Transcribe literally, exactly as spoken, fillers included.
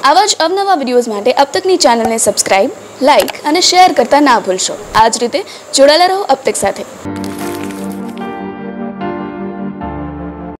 આવા જ અવનવા વિડીયોઝ માટે અબ તકની ચેનલને સબસ્ક્રાઇબ, લાઇક અને શેર કરતા ના ભૂલશો। આ જ રીતે જોડાયેલા રહો અબ તક સાથે।